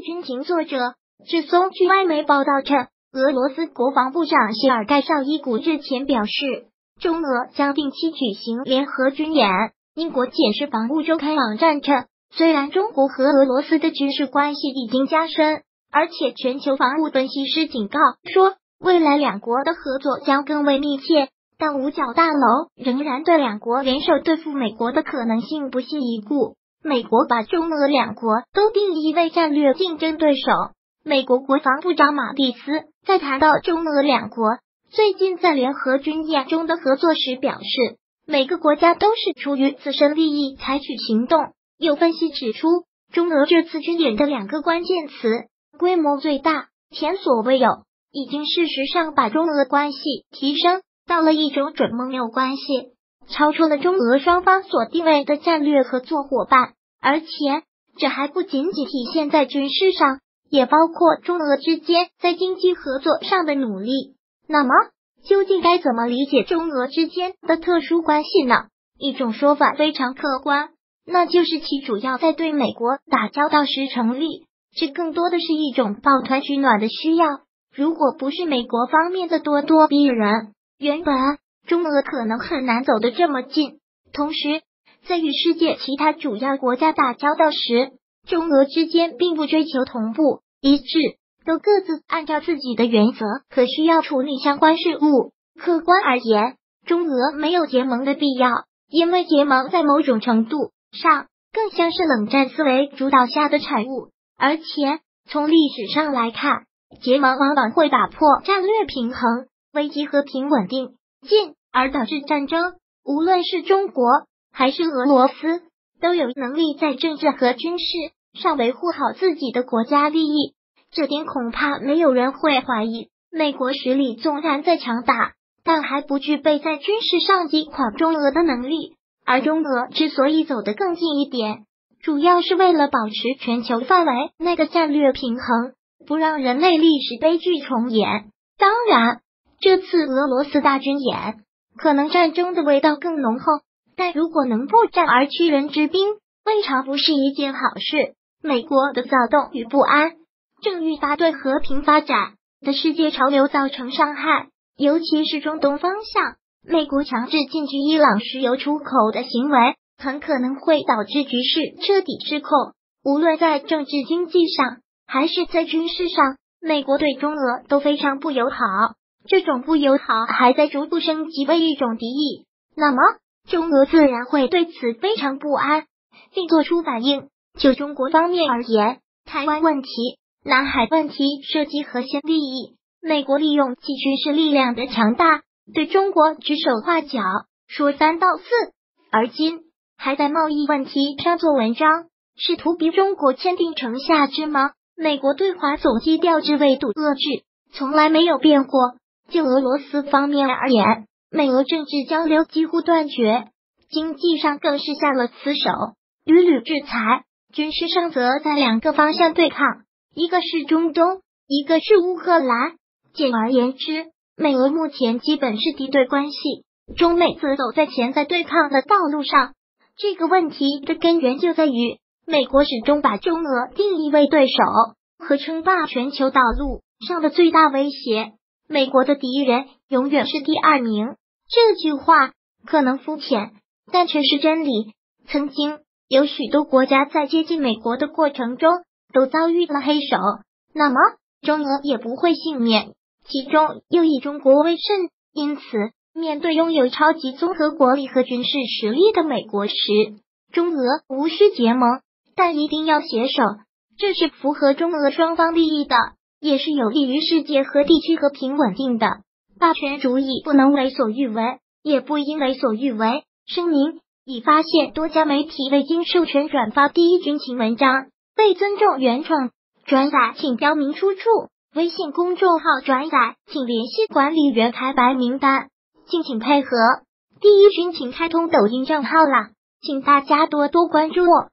军情作者志松据外媒报道称，俄罗斯国防部长谢尔盖绍伊古日前表示，中俄将定期举行联合军演。英国检视防务周刊网站称，虽然中国和俄罗斯的军事关系已经加深，而且全球防务分析师警告说，未来两国的合作将更为密切，但五角大楼仍然对两国联手对付美国的可能性不屑一顾。美国把中俄两国都定义为战略竞争对手。美国国防部长马蒂斯在谈到中俄两国最近在联合军演中的合作时表示，每个国家都是出于自身利益采取行动。有分析指出，中俄这次军演的两个关键词，规模最大，前所未有，已经事实上把中俄关系提升到了一种准盟友关系，超出了中俄双方所定位的战略合作伙伴。而且这还不仅仅体现在军事上，也包括中俄之间在经济合作上的努力。那么究竟该怎么理解中俄之间的特殊关系呢？一种说法非常客观，那就是其主要在对美国打交道时成立，这更多的是一种抱团取暖的需要。如果不是美国方面的咄咄逼人，原本中俄可能很难走得这么近。同时，在与世界其他主要国家打交道时，中俄之间并不追求同步一致，都各自按照自己的原则和需要处理相关事务。客观而言，中俄没有结盟的必要，因为结盟在某种程度上更像是冷战思维主导下的产物，而且从历史上来看，结盟往往会打破战略平衡，危及和平稳定，进而导致战争。无论是中国还是俄罗斯，都有能力在政治和军事上维护好自己的国家利益，这点恐怕没有人会怀疑。美国实力纵然再强大，但还不具备在军事上击垮中俄的能力。而中俄之所以走得更近一点，主要是为了保持全球范围内的战略平衡，不让人类历史悲剧重演。当然，这次俄罗斯大军演，可能战争的味道更浓厚，但如果能不战而屈人之兵，未尝不是一件好事。美国的躁动与不安，正愈发对和平发展的世界潮流造成伤害，尤其是中东方向。美国强制禁止伊朗石油出口的行为，很可能会导致局势彻底失控。无论在政治经济上，还是在军事上，美国对中俄都非常不友好。这种不友好还在逐步升级为一种敌意，那么中俄自然会对此非常不安，并做出反应。就中国方面而言，台湾问题、南海问题涉及核心利益，美国利用其军事力量的强大，对中国指手画脚，说三道四，而今还在贸易问题上做文章，试图逼中国签订城下之盟。美国对华总机调制wei度遏制，从来没有变过。就俄罗斯方面而言，美俄政治交流几乎断绝，经济上更是下了死手，屡屡制裁，军事上则在两个方向对抗，一个是中东，一个是乌克兰。简而言之，美俄目前基本是敌对关系，中美则走在潜在对抗的道路上。这个问题的根源就在于，美国始终把中俄定义为对手和称霸全球道路上的最大威胁。美国的敌人永远是第二名，这句话可能肤浅，但却是真理。曾经有许多国家在接近美国的过程中都遭遇了黑手，那么中俄也不会幸免，其中又以中国为甚。因此，面对拥有超级综合国力和军事实力的美国时，中俄无需结盟，但一定要携手，这是符合中俄双方利益的，也是有利于世界和地区和平稳定的。霸权主义不能为所欲为，也不应为所欲为。声明：已发现多家媒体未经授权转发第一军情文章，未尊重原创转载请标明出处。微信公众号转载请联系管理员开白名单，敬请配合。第一军情开通抖音账号啦，请大家多多关注我。